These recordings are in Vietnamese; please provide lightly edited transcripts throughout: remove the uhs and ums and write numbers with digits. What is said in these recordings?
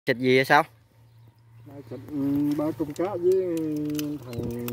Xịt gì vậy sao? Xịt ba con cá với thằng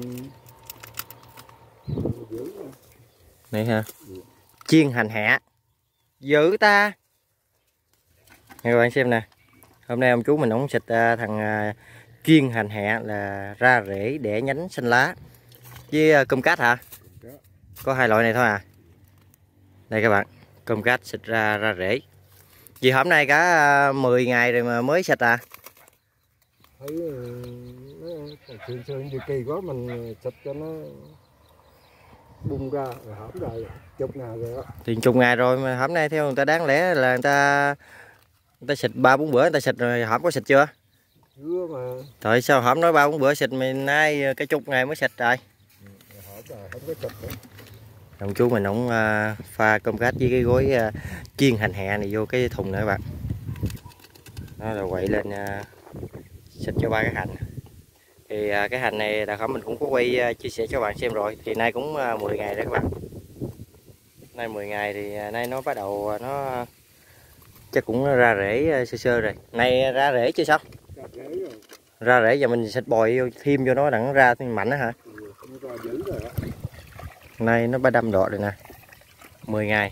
dữ Này hả? Chiên hành hạ. Dữ ta. Nghe các bạn xem nè. Hôm nay ông chú mình ổng xịt thằng chiên hành hạ là ra rễ đẻ nhánh xanh lá. Với cơm cát hả? Có hai loại này thôi à. Đây các bạn, cơm cát xịt ra rễ. Vì hôm nay cả 10 ngày rồi mà mới xịt à? Thấy nó thường xuyên gì kỳ quá mình xịt cho nó bung ra rồi hổm rồi chục ngày rồi đó. Thì chục ngày rồi mà hôm nay theo người ta đáng lẽ là người ta xịt 3-4 bữa người ta xịt rồi, hổm có xịt chưa? Chưa mà. Trời sao hổm nói 3-4 bữa xịt mà nay cái chục ngày mới xịt rồi. Hổm rồi không có xịt nữa. Ông chú mình ổng pha cơm cát với cái gói chiên hành hạ này vô cái thùng nữa các bạn. Nó là quậy lên xịt cho ba cái hành. Thì cái hành này là mình cũng có quay chia sẻ cho bạn xem rồi. Thì nay cũng 10 ngày đó các bạn. Nay 10 ngày thì nay nó bắt đầu nó chắc cũng ra rễ sơ sơ rồi. Nay ra rễ chưa sao? Ra rễ rồi. Ra rễ giờ mình xịt bồi vô, thêm vô nó đặng ra thì mạnh đó hả? Nó ra dữ rồi đó. Nay nó 35 độ rồi nè. 10 ngày.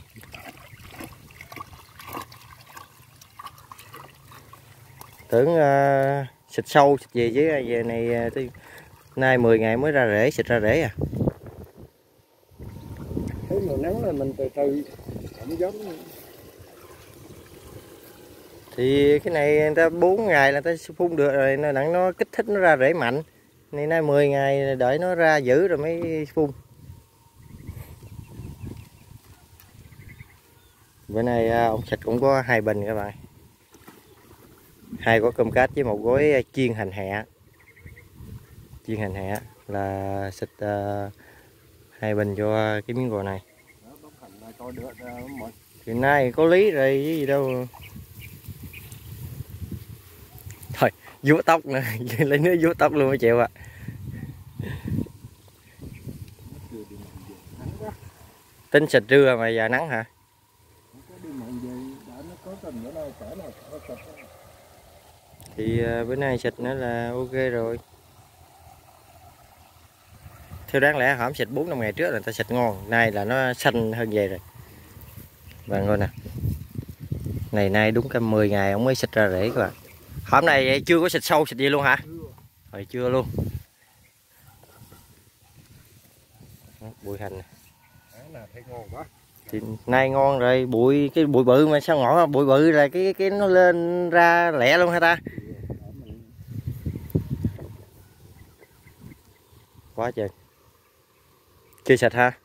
Tưởng xịt sâu xịt gì chứ giờ này nay 10 ngày mới ra rễ, xịt ra rễ à. Thấy mùa nắng là mình từ từ không giống. Thì cái này người ta 4 ngày là người ta phun được rồi, nó kích thích nó ra rễ mạnh. Nên nay 10 ngày đợi nó ra dữ rồi mới phun. Bữa nay ông xịt cũng có 2 bình các bạn. 2 gói cơm cát với 1 gói chiên hành hạ. Chiên hành hạ là xịt 2 bình cho cái miếng gò này. Thì nay có lý rồi chứ gì đâu. Thôi vuốt tóc nữa, lấy nước vuốt tóc luôn mới chịu ạ. Tính xịt trưa mà giờ nắng hả? Thì bữa nay xịt nữa là ok rồi. Theo đáng lẽ hổm xịt 4-5 ngày trước là người ta xịt ngon, nay là nó xanh hơn vậy rồi. Bạn coi nè. Nay đúng cả 10 ngày ông mới xịt ra rễ các bạn. Hôm nay chưa có xịt sâu xịt gì luôn hả? Hồi chưa luôn. Đó, bụi hành này. Thì nay ngon rồi, cái bụi bự mà sao ngỏ bụi bự là cái nó lên ra lẹ luôn hả ta? Quá trời. Chưa xịt ha?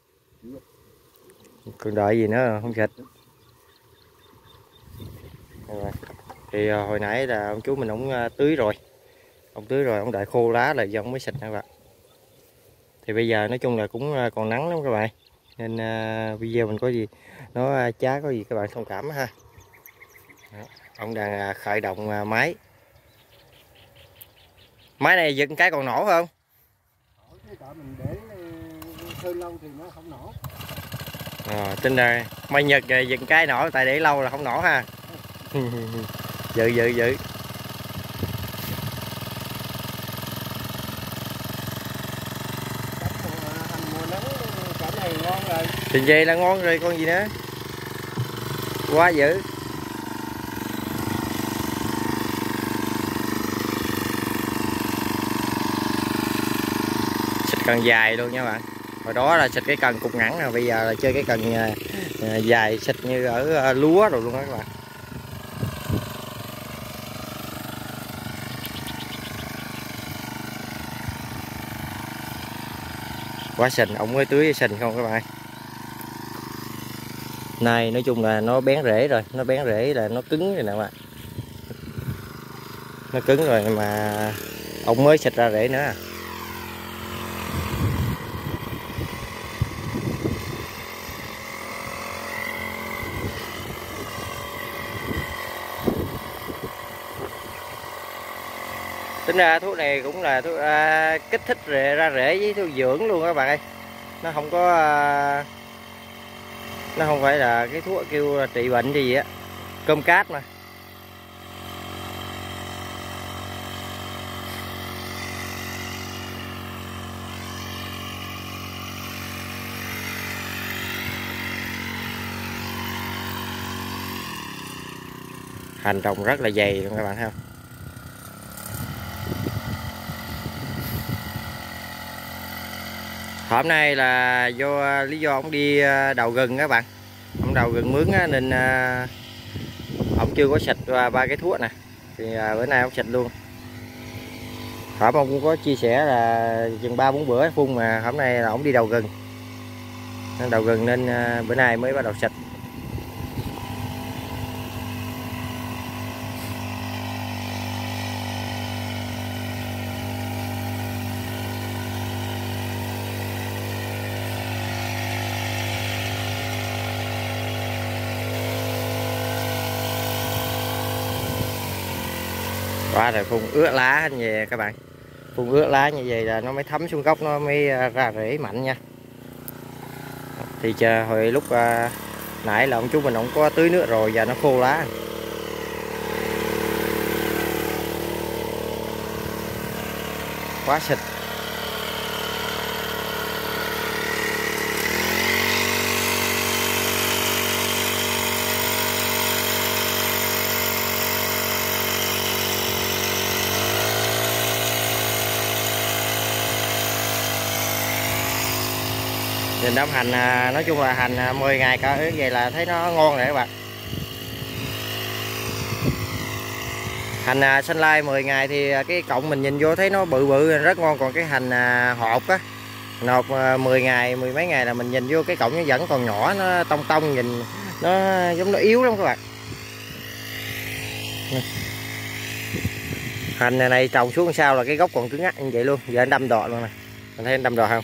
Còn đợi gì nữa không xịt. Thì hồi nãy là ông chú mình ổng tưới rồi. Ông tưới rồi, ông đợi khô lá là giờ ông mới xịt nè các bạn. Thì bây giờ nói chung là cũng còn nắng lắm các bạn. Nên video mình có gì nó chá có gì các bạn thông cảm ha. Đó, ông đang khởi động máy. Máy này giật cái còn nổ không? Mình để hơi lâu thì nó không nổ. Tin rồi, may Nhật giật cái nổ, tại để lâu là không nổ ha. Dự. Thì vậy là ngon rồi con gì nữa. Quá dữ. Xịt cần dài luôn nha bạn. Hồi đó là xịt cái cần cục ngắn rồi, bây giờ là chơi cái cần dài xịt như ở lúa rồi luôn đó các bạn. Quá sình, ông mới tưới sình không các bạn. Này nói chung là nó bén rễ rồi, nó bén rễ là nó cứng rồi nè các bạn. Nó cứng rồi mà ông mới xịt ra rễ nữa à. Tính ra thuốc này cũng là thuốc kích thích ra rễ với thuốc dưỡng luôn các bạn ơi. Nó không có nó không phải là cái thuốc kêu trị bệnh gì á. Cơm cát mà. Hành trồng rất là dày luôn các bạn thấy không. Hôm nay là do lý do ông đi đào gừng các bạn, ông đào gừng mướn á, nên ông chưa có xịt qua 3 cái thuốc nè, thì bữa nay ông xịt luôn. Hôm ông cũng có chia sẻ là chừng 3-4 bữa phun, mà hôm nay là ông đi đào gừng, nên bữa nay mới bắt đầu xịt. Qua rồi phun ướt lá như vậy các bạn, phun ướt lá như vậy là nó mới thấm xuống gốc, nó mới ra rễ mạnh nha. Thì chờ hồi lúc nãy là ông chú mình ông có tưới nước rồi, giờ nó khô lá. Quá xịt. Nhìn đám hành nói chung là hành 10 ngày cỡ vậy là thấy nó ngon rồi các bạn. Hành xanh lai 10 ngày thì cái cọng mình nhìn vô thấy nó bự bự rất ngon, còn cái hành hột á, nộp 10 ngày 10 mấy ngày là mình nhìn vô cái cọng nó vẫn còn nhỏ, nó tông tông, nhìn nó giống nó yếu lắm các bạn. Hành này trồng xuống sau là cái gốc còn cứng ngắc như vậy luôn, giờ anh đâm đọt luôn nè, mình thấy anh đâm đọt không.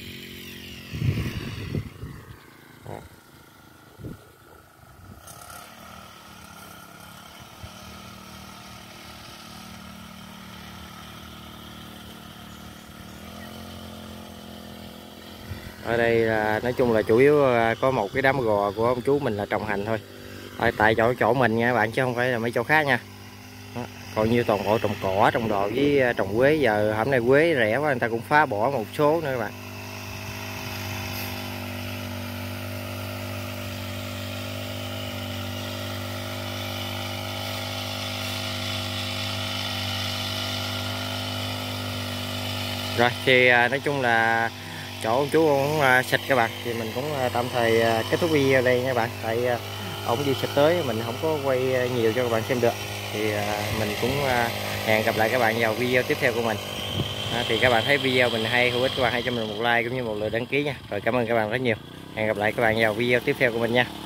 Ở đây là nói chung là chủ yếu có một cái đám gò của ông chú mình là trồng hành thôi, tại chỗ mình nha các bạn, chứ không phải là mấy chỗ khác nha. Đó. Còn như toàn bộ trồng cỏ, trồng đò với trồng quế, giờ hôm nay quế rẻ quá người ta cũng phá bỏ một số nữa các bạn. Rồi thì nói chung là chỗ ông chú cũng xịt các bạn, thì mình cũng tạm thời kết thúc video đây nha các bạn, tại ông đi xịt tới mình không có quay nhiều cho các bạn xem được. Thì mình cũng hẹn gặp lại các bạn vào video tiếp theo của mình. Thì các bạn thấy video mình hay hữu ích, các bạn hãy cho mình một like cũng như một lượt đăng ký nha. Rồi cảm ơn các bạn rất nhiều, hẹn gặp lại các bạn vào video tiếp theo của mình nha.